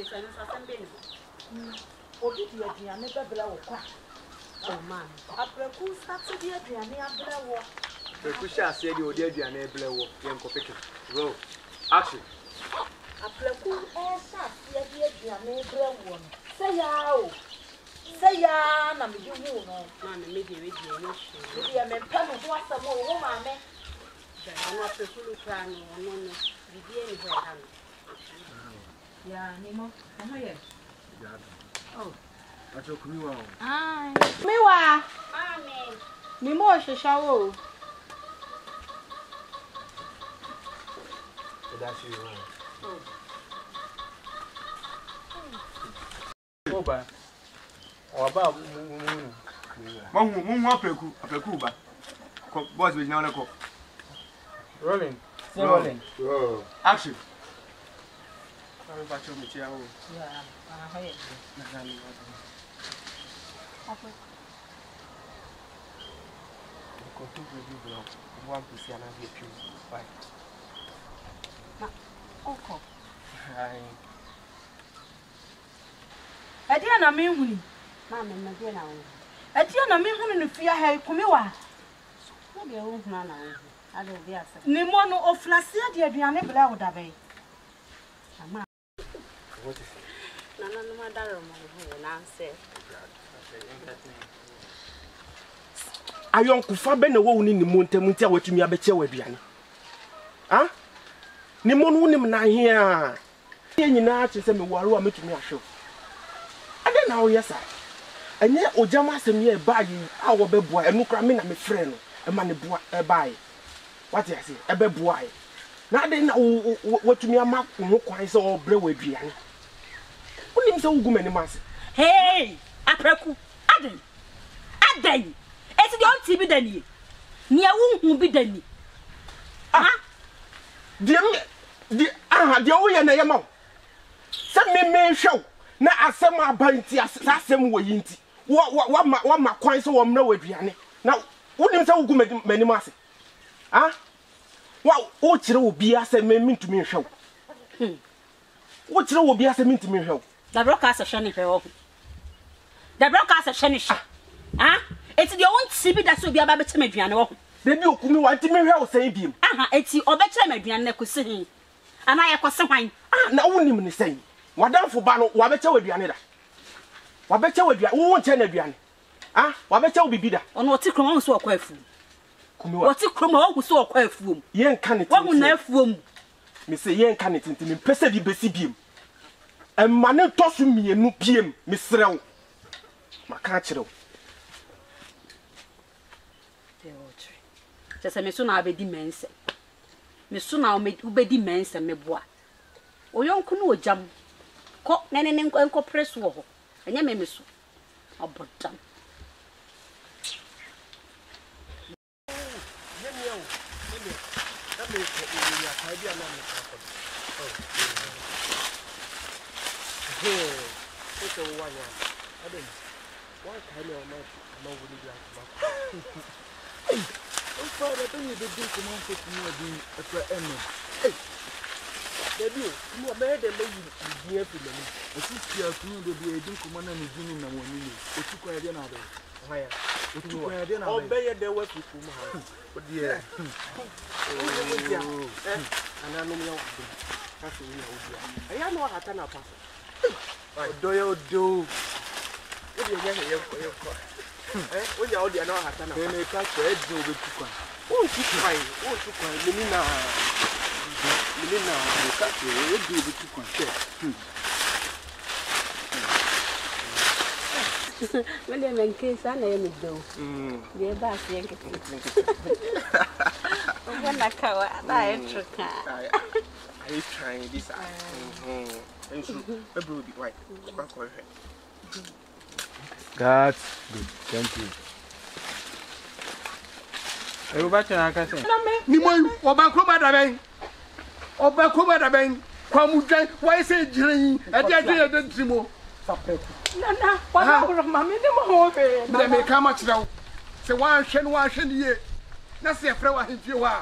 say no assembly. Obi di aduane bebra wo kwa. Oh man. Apreku start di aduane abra wo. Apreku sha ase di odi aduane abra wo. Ye nkopeke. Roll. Action. Apreku sha ase di aduane abra wo. Say ya o. Say ya na me di hu no. Na me di we di no shi. Di ya me pa no ho asam wo ma me. Da na Apreku lu kra no no. Bibi eni ho ya no. Ya ni mo. Ho ye. Ya. Oh. Acho kumiwa. Ai. Miwa. Amen. Mi mo shishawo. That's you. Oh. Oba. Oba mu apreku ba. Ko boss be na ko. Rolling. Say rolling. Oh. Action. I'm about to meet you. Yeah. Ho ye. Apo. Ko to be block. One piece and I get you. Bye. Oko. Ai. Adia na me huni. Ma me na dia na wo. Adia na me huni no fia ha kumiwa. Na dia wo huna na wo. Ade obi ase. Ni mo no oflase ade aduane bla wo dabe. Ama. What is it? Na no ma daro mo ho na nse. Ayon kufa be na wo woni ni montam ntia watumi abeche waduane. Ah? Ni mo no nim na he a. Ye nyina che se me waro a metumi ahwe. Ade na wo yesa. Enye ojama asem ye ba yi a wo beboa enu kra me na me frɛ no. E ma ne boa e ba yi. What you say? E beboa yi. Na ade na watumi ama ho kwan se o bre waduane. Unim se wo gu mani mase. Hey, Apreku. Aden. Aden. Esi de on TV dani. Ni awunhu bi dani. Ah. De wo ye na ye ma. Se me hwew na asem abanti asem wo yinti. Wa ma kwan se wo mra waduane. Na unim se wo gu mani mase. Ah? Wo kire obi ase me mintumi hwew. Wo kire obi ase mintumi hwew. Da broadcast shani hwe. Da broadcast shani sha. Ah? Eti de on TV da so obi aba beche maduane wo. Debi okumi wa ntimi hwe o san biem. Aha, eti obeche maduane na kosi hin. Ana ye kose hwan. Ah, na wonim ne san. Wadanfo ba no wa beche waduane da. Wa beche waduane, wo nche na aduane. Ah, wa beche wo bibi da. Ono oti kroma wo so okwa afu. Kumi wa. Oti kroma wo so okwa afuom. Ye nka ne Wo na afuom. Me se ye nka ne tintimi pese bi besi biem. Emma ne tosu mienu biem, me serew. Maka kirew. Just me so na abedi mense. Me so na ubedi mense meboa. Oyonku no ojam. Ko nene enko preso ho. Enya me so. Abodam. Father, don't you do command to me again at the end? Hey, Debbie, you are better than you dear to me. A sister to me, the Edu command and Jimmy and 1 minute. What you call another? Why? What you call dinner? I'll bear the work with whom I have. But dear, and I know you. That's what I know how to know. Do you do? What do you get here for your car? When you're out there, I know how to know. They may catch your head over to cry. Oh, you cry. Oh, you cry. Melina, you catch your head over to cry. When they make case, I never do. They're back here. When I come, I Are you trying this out? And so, the blue be white. That's good. Thank you. Everybody, I can say. Nimo, Obakoba da ben. Obakoba da ben. Kwamujan, why say Jiri? I did Trimo. Nana, what are mammy the mo? But may come much now. Say one shen ye. That's a flower if you are.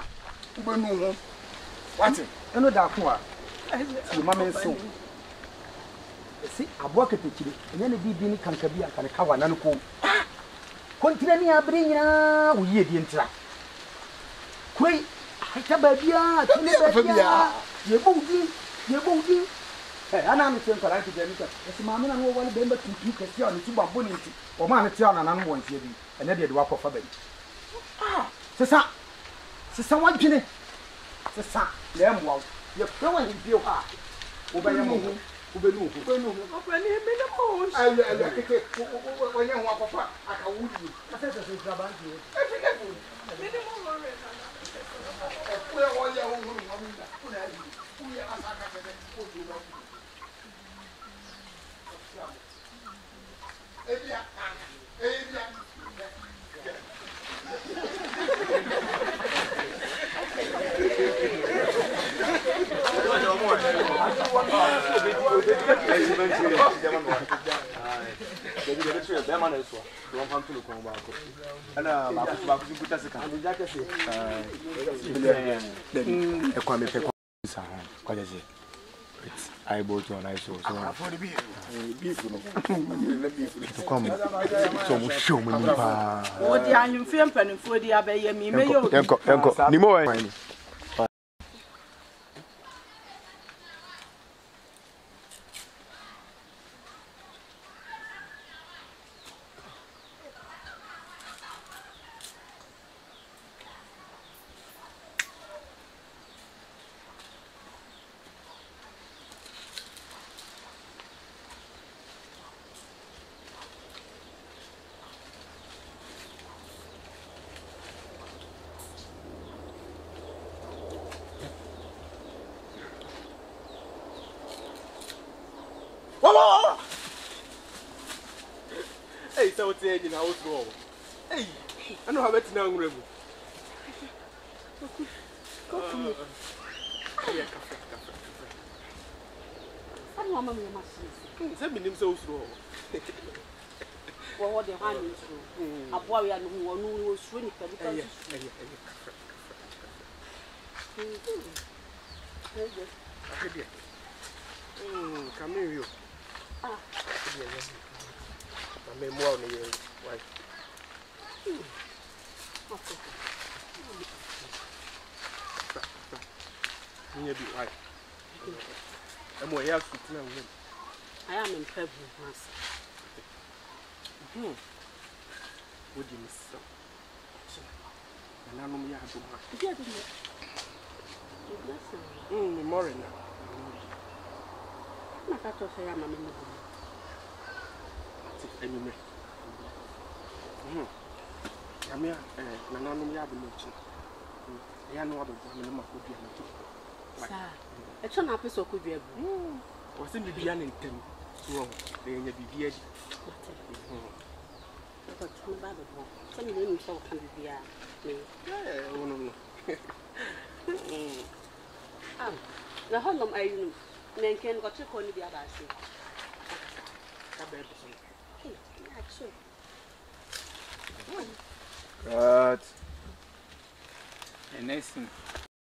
What? I know that one. Mamma so. si aboa ketekire enya ne bibi ni kanka bi anka ne kawa na no ko kontire ni abere nyina wo yie die ntira koi ta ba bia tini ba bia ye bodi ana no tien kwara nkije nika esi maame na no wale bemba tutu kesi a no tuba boni nti o ma ne tia na no won tie bi ene de wa kofa ba sesa wadwene sesa le mwa ye kwa hin bio ha wo ba ye mo ho wo be nu ho opa ni me na mo ala keke wo ye ho akofa aka wudi asa se tra ba nti e fi ke fu me ni mo ho re na ku ye wo ye ho hu mo mi da ku na ri ku ye asa ka ke ko du ba ebia I bought one, I saw for the beef. To come, so show me. What the annual film penny for the abbey, me, may you Nimo. Hey, so what's in the house wall? Hey, I know how it's now, River. Go to me. I don't want my machine. Send me them so slow. Well, what the hand is through. A boy and who was shrinking because come here, you. Ah, I may more than your wife. You be right. I'm more here to tell him. I am in February, master. Would you miss some? And I know me have to work. Yeah, didn't More now. I can't say I'm a minute. Anyway. I mean, I know me have a motion. I know what I'm going to do. Sir, it's an episode could be a was in the beginning in 10. So, they may be here. But some women so can be the whole of I men can got to call the other. Good. And next thing.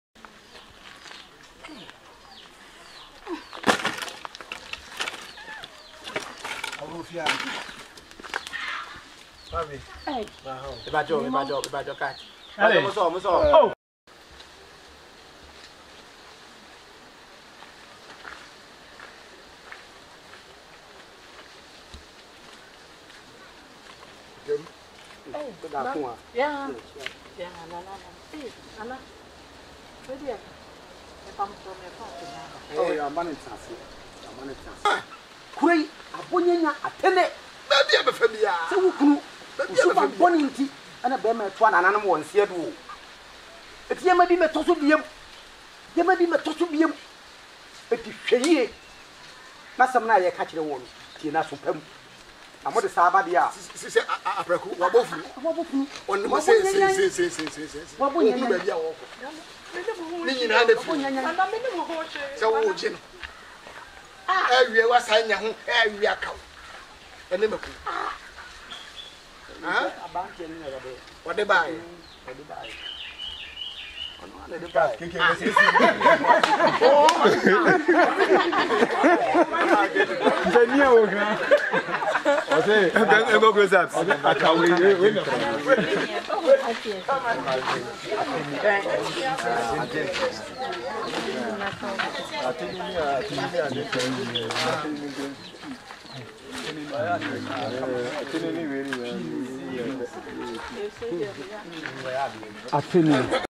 Hey, About your cat. Oh, yeah, Anna. If I'm from a oh ya mane tase kuri abonyanya atene Baby, I'm a familiar. se wukunu so ba boni nti ana be ma to ananan mo nse do etiye ma bi metoso biem ye ma bi metoso biem eti hweyie na sam na ye ka kire won tie na so pam amode saaba de a Say, Apreku, Wabofu. wabofu On the say. wabonya Baby, I walk. Meaning, I wabonya so, Jim. Every was I know, every account. And never could. abanke ni ya be What they buy? Atene